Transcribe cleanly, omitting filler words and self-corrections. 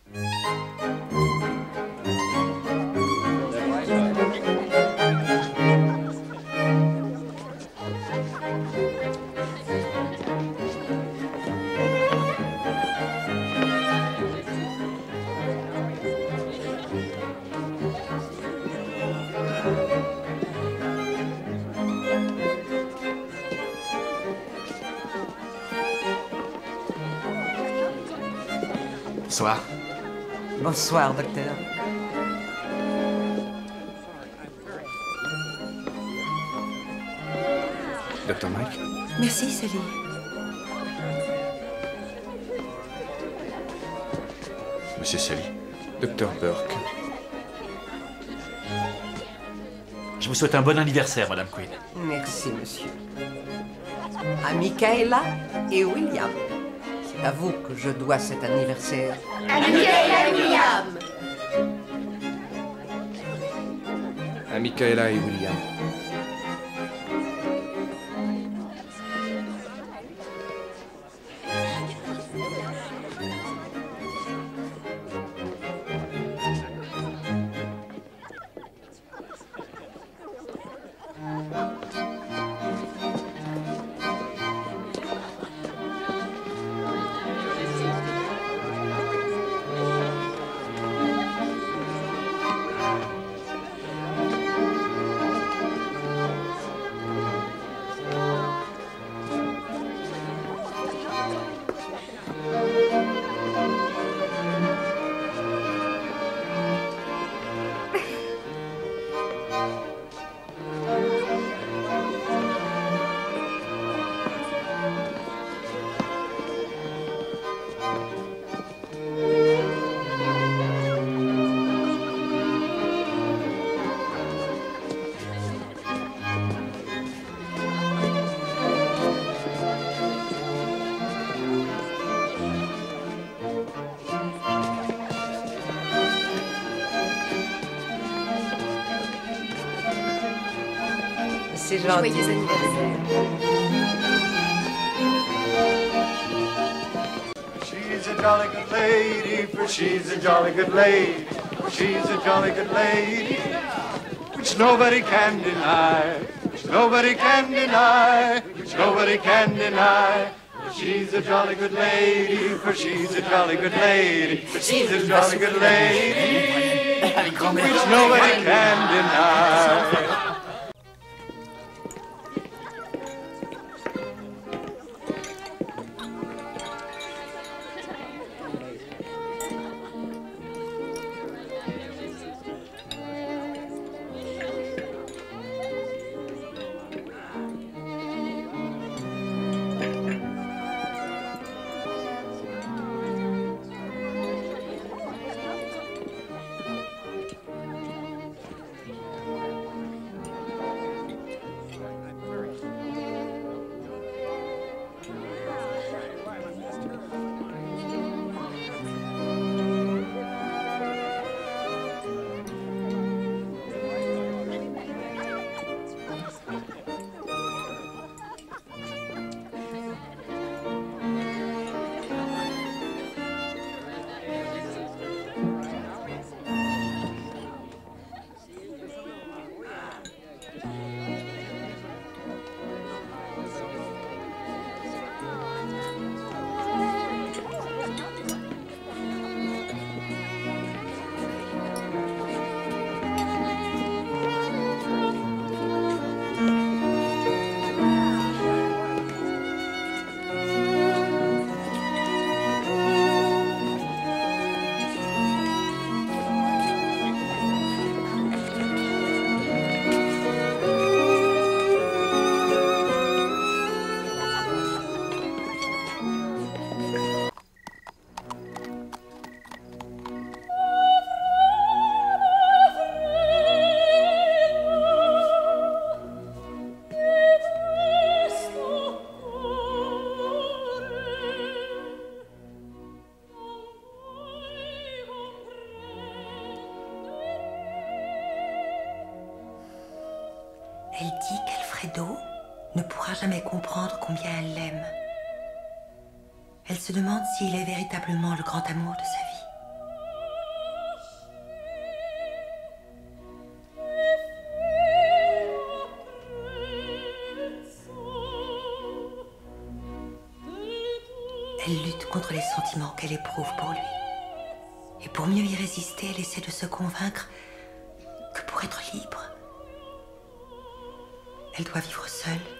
Bonsoir. Bonsoir, docteur. Docteur Mike? Merci, Sally. Monsieur Sally. Docteur Burke. Je vous souhaite un bon anniversaire, Madame Quinn. Merci, monsieur. À Michaela et William. C'est à vous que je dois cet anniversaire. À Michaela et William. À Michaela et William. C'est gentil. Joyeux anniversaire. She's a jolly good lady, for she's a jolly good lady, for she's a jolly good lady, which nobody can deny, which nobody can deny, which nobody can deny. She's a jolly good lady, for she's a jolly good lady, for she's a jolly good lady, which nobody can deny. Elle dit qu'Alfredo ne pourra jamais comprendre combien elle l'aime. Elle se demande s'il est véritablement le grand amour de sa vie. Elle lutte contre les sentiments qu'elle éprouve pour lui. Et pour mieux y résister, elle essaie de se convaincre que pour être libre, elle doit vivre seule